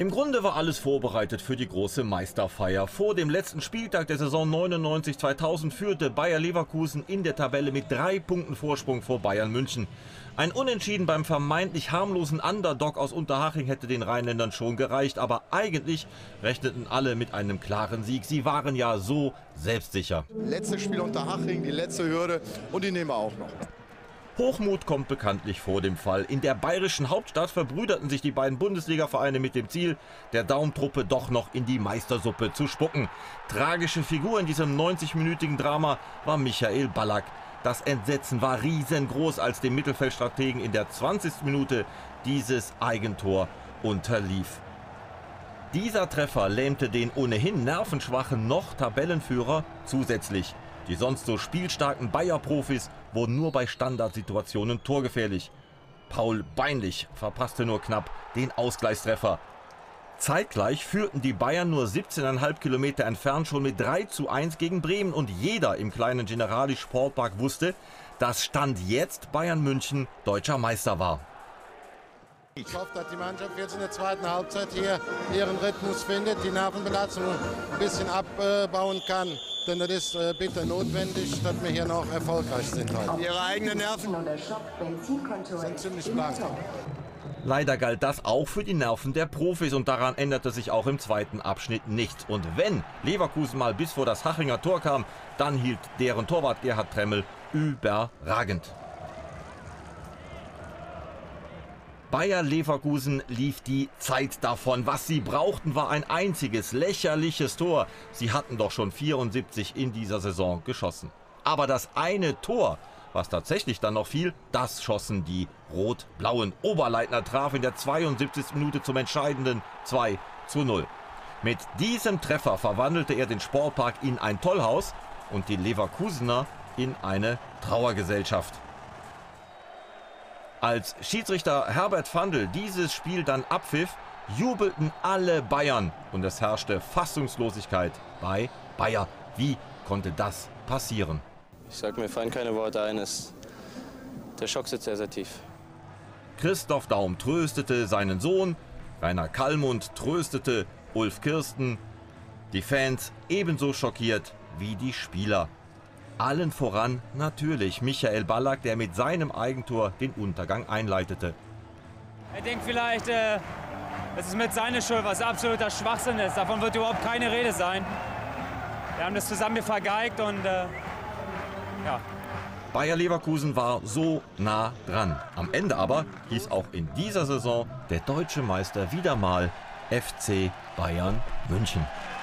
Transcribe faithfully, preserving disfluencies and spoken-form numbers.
Im Grunde war alles vorbereitet für die große Meisterfeier. Vor dem letzten Spieltag der Saison neunundneunzig zweitausend führte Bayer Leverkusen in der Tabelle mit drei Punkten Vorsprung vor Bayern München. Ein Unentschieden beim vermeintlich harmlosen Underdog aus Unterhaching hätte den Rheinländern schon gereicht, aber eigentlich rechneten alle mit einem klaren Sieg. Sie waren ja so selbstsicher. Letztes Spiel Unterhaching, die letzte Hürde und die nehmen wir auch noch. Hochmut kommt bekanntlich vor dem Fall. In der bayerischen Hauptstadt verbrüderten sich die beiden Bundesliga-Vereine mit dem Ziel, der Daumtruppe doch noch in die Meistersuppe zu spucken. Tragische Figur in diesem neunzigminütigen Drama war Michael Ballack. Das Entsetzen war riesengroß, als dem Mittelfeldstrategen in der zwanzigsten Minute dieses Eigentor unterlief. Dieser Treffer lähmte den ohnehin nervenschwachen noch Tabellenführer zusätzlich. Die sonst so spielstarken Bayer-Profis wurden nur bei Standardsituationen torgefährlich. Paul Beinlich verpasste nur knapp den Ausgleichstreffer. Zeitgleich führten die Bayern nur siebzehn Komma fünf Kilometer entfernt schon mit drei zu eins gegen Bremen und jeder im kleinen Generali Sportpark wusste, dass Stand jetzt Bayern München deutscher Meister war. Ich hoffe, dass die Mannschaft jetzt in der zweiten Halbzeit hier ihren Rhythmus findet, die Nervenbelastung ein bisschen abbauen kann. Denn das ist äh, bitter notwendig, dass wir hier noch erfolgreich sind heute. Ihre eigenen Nerven sind ziemlich blank. Leider galt das auch für die Nerven der Profis und daran änderte sich auch im zweiten Abschnitt nichts. Und wenn Leverkusen mal bis vor das Hachinger Tor kam, dann hielt deren Torwart Gerhard Tremmel überragend. Bayer Leverkusen lief die Zeit davon. Was sie brauchten, war ein einziges lächerliches Tor. Sie hatten doch schon vierundsiebzig in dieser Saison geschossen. Aber das eine Tor, was tatsächlich dann noch fiel, das schossen die Rot-Blauen. Oberleitner traf in der zweiundsiebzigsten Minute zum entscheidenden zwei zu null. Mit diesem Treffer verwandelte er den Sportpark in ein Tollhaus und die Leverkusener in eine Trauergesellschaft. Als Schiedsrichter Herbert Fandl dieses Spiel dann abpfiff, jubelten alle Bayern und es herrschte Fassungslosigkeit bei Bayer. Wie konnte das passieren? Ich sag, mir fallen keine Worte ein. Es, der Schock sitzt sehr, sehr tief. Christoph Daum tröstete seinen Sohn, Rainer Kallmund tröstete Ulf Kirsten. Die Fans ebenso schockiert wie die Spieler. Allen voran natürlich Michael Ballack, der mit seinem Eigentor den Untergang einleitete. Er denkt vielleicht, äh, es ist mit seiner Schuld, was absoluter Schwachsinn ist. Davon wird überhaupt keine Rede sein. Wir haben das zusammen vergeigt und äh, ja. Bayer Leverkusen war so nah dran. Am Ende aber hieß auch in dieser Saison der deutsche Meister wieder mal F C Bayern München.